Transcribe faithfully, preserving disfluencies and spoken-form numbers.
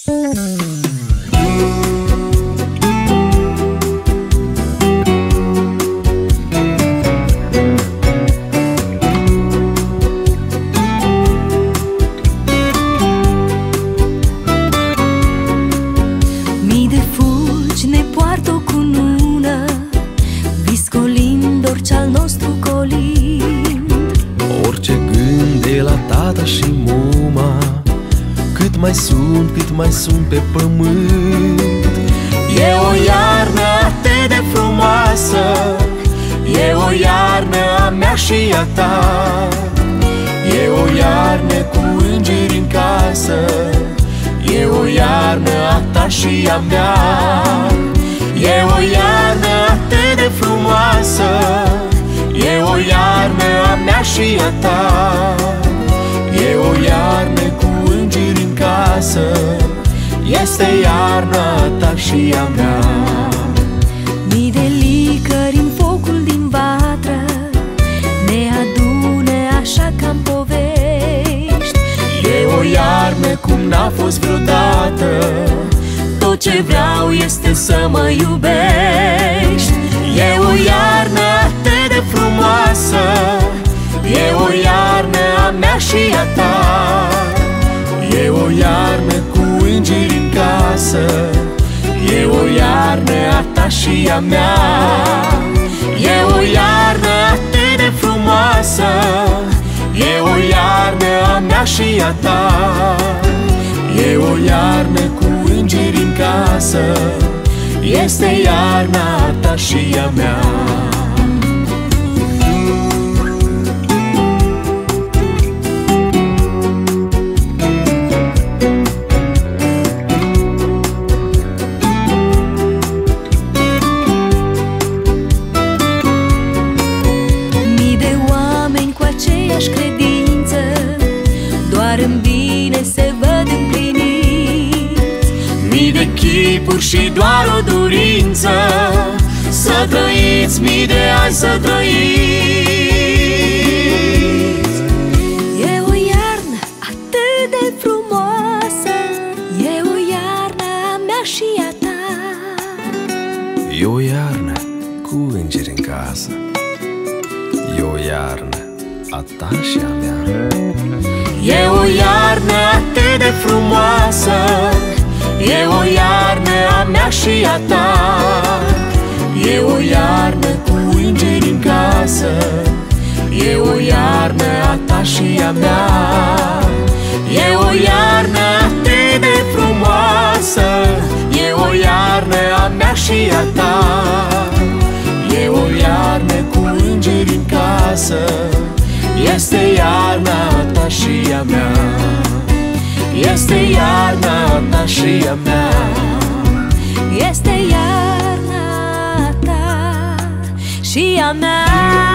Mii de fulgi ne poartă o cunună, viscolind orice al nostru colind. Orice gând de la tata și muma, cât mai sunt, cât mai sunt pe pământ. E o iarnă atât de frumoasă, e o iarnă a mea și a ta. E o iarnă cu îngeri în casă, e o iarnă a ta și a mea. E o iarnă atât de frumoasă, e o iarnă a mea și a ta. E o iarnă cu îngeri în casă, este iarna ta și a mea. Mii de licări în focul din vatră ne adune așa ca-n povești. E o iarnă cum n-a fost vreodată, tot ce vreau este să mă iubești. E o iarnă atât de frumoasă, e o iarnă a mea și a ta. E o iarnă cu îngeri în casă, e o iarnă a ta și a mea. E o iarnă atât de frumoasă, e o iarnă a mea și a ta. E o iarnă cu îngeri în casă, este iarna ta și a mea. Credință, doar în bine se văd împliniți. Mii de chipuri și doar o dorință, să trăiți mii de ani, să trăiți. E o iarnă atât de frumoasă, e o iarnă a mea și a ta. E o iarnă cu îngeri în casă, e o iarnă a ta și a mea. E o iarnă atât de frumoasă, e o iarnă a mea și a ta. E o iarnă cu îngeri în casă, e o iarnă a ta și a mea. E o iarnă atât de frumoasă, e o iarnă a mea și a ta. E o iarnă cu îngeri în casă, este iarna ta și a mea. Este iarna ta și a mea. Este iarna ta și a mea.